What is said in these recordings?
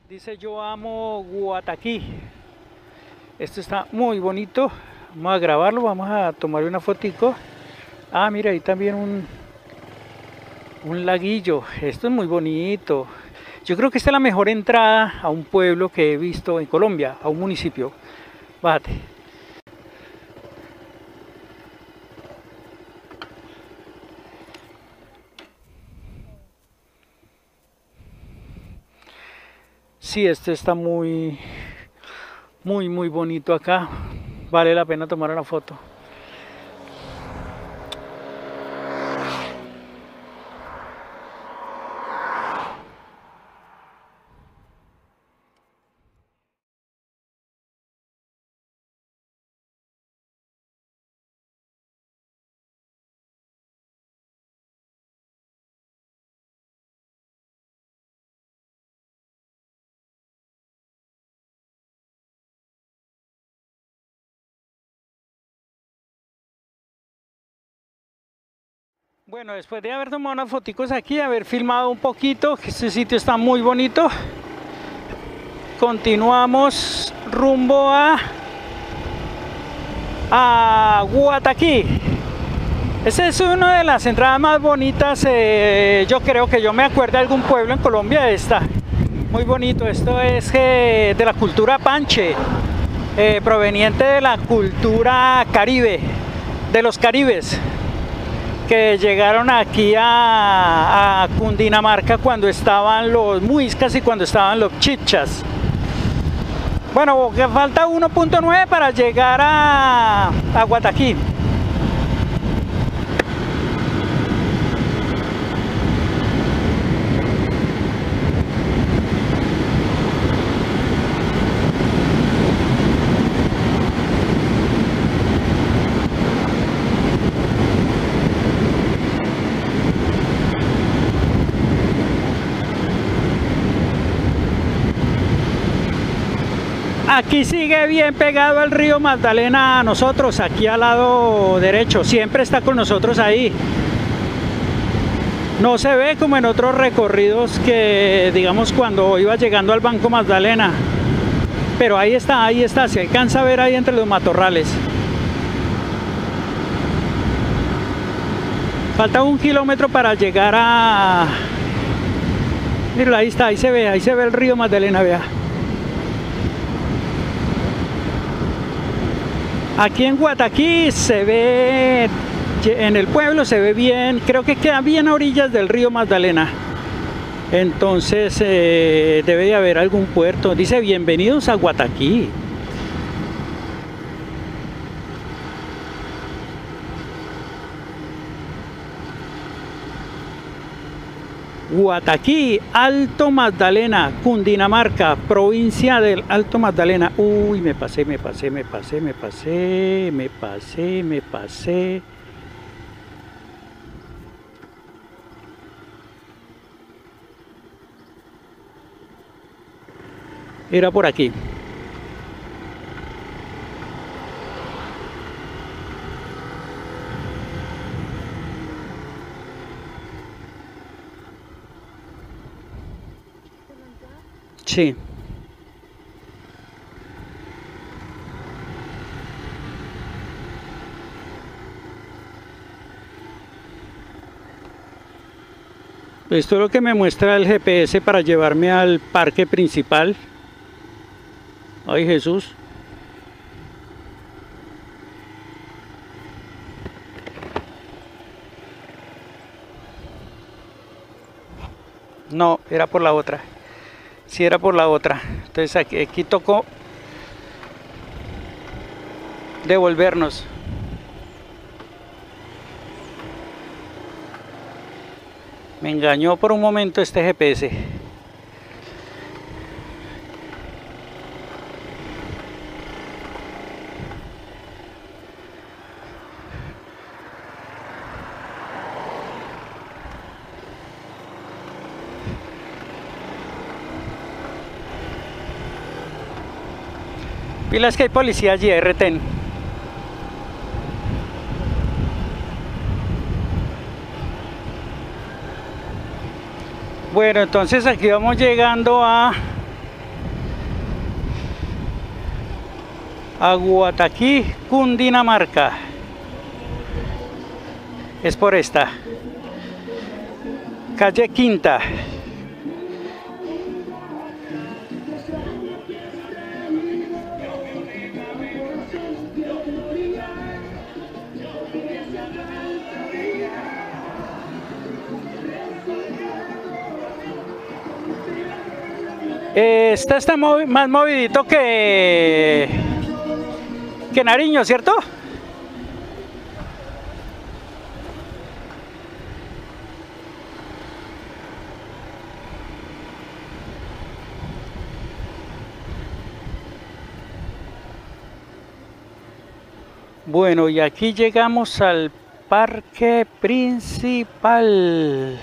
Dice yo amo Guataquí. Esto está muy bonito. Vamos a grabarlo, vamos a tomar una fotico. Ah, mira, ahí también un laguillo. Esto es muy bonito. Yo creo que esta es la mejor entrada a un pueblo que he visto en Colombia, a un municipio. Bájate. Sí, este está muy bonito acá. Vale la pena tomar una foto. Bueno, después de haber tomado unas foticos aquí, haber filmado un poquito, que este sitio está muy bonito, continuamos rumbo a Guataquí. Esa es una de las entradas más bonitas, yo creo que yo me acuerdo de algún pueblo en Colombia. Esta, muy bonito. Esto es de la cultura Panche, proveniente de la cultura caribe, de los caribes, que llegaron aquí a Cundinamarca cuando estaban los muiscas y cuando estaban los chichas. Bueno, que falta 1.9 para llegar a Guataquí. Aquí sigue bien pegado al río Magdalena a nosotros, aquí al lado derecho, siempre está con nosotros ahí. No se ve como en otros recorridos que, digamos, cuando iba llegando al Banco Magdalena. Pero ahí está, se alcanza a ver ahí entre los matorrales. Falta 1 kilómetro para llegar a... Mira, ahí está, ahí se ve el río Magdalena, vea. Aquí en Guataquí se ve, en el pueblo se ve bien, creo que queda bien a orillas del río Magdalena. Entonces debe de haber algún puerto. Dice bienvenidos a Guataquí. Guataquí, Alto Magdalena, Cundinamarca, provincia del Alto Magdalena. Uy, me pasé. Era por aquí. Sí. Esto es lo que me muestra el GPS para llevarme al parque principal. Ay, Jesús. No, era por la otra. Sí, era por la otra. Entonces aquí tocó devolvernos. Me engañó por un momento este GPS. Pilas que hay policía allí, retén. Bueno, entonces aquí vamos llegando a a Guataquí, Cundinamarca. Es por esta calle Quinta. Esta está más movidito que Nariño, ¿cierto? Bueno, y aquí llegamos al parque principal.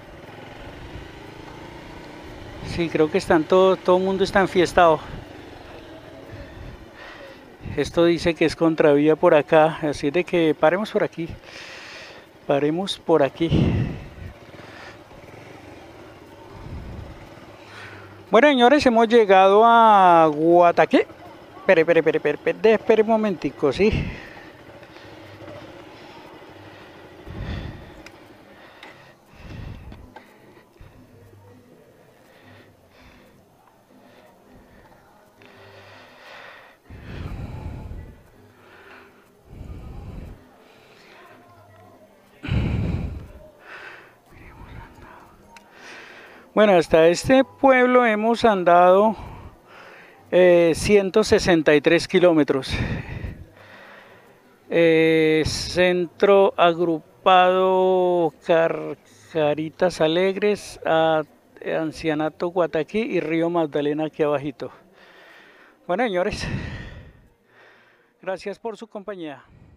Sí, creo que están todo el mundo está enfiestado. Esto dice que es contravía por acá, así de que paremos por aquí. Paremos por aquí. Bueno, señores, hemos llegado a Guataquí. Espere un momentico, ¿sí? Bueno, hasta este pueblo hemos andado 163 kilómetros. Centro agrupado Caritas Alegres, Ancianato Guataquí y Río Magdalena aquí abajito. Bueno, señores, gracias por su compañía.